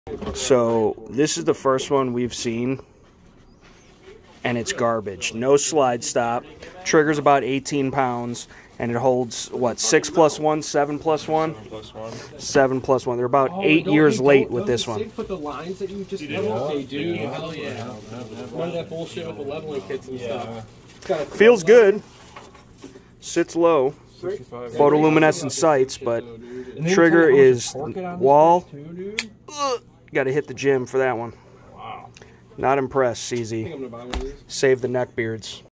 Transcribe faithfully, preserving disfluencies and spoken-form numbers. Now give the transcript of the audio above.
So this is the first one we've seen, and it's garbage. No slide stop. Trigger's about eighteen pounds, and it holds, what, six plus one, seven plus one? Seven plus one. Seven plus one. They're about Oh, eight don't- years hey, late don't- with don't this the one. SIG put the lines that you just Do leveled? they? They do. Yeah. Hell yeah. None of that bullshit with the leveling kits and stuff. It's got a Feels good. Sits low. sixty-five. Photoluminescent sights, but trigger is wall. Got to hit the gym for that one. Wow. Not impressed, C I Z. think I'm gonna buy one of these. Save the neck beards.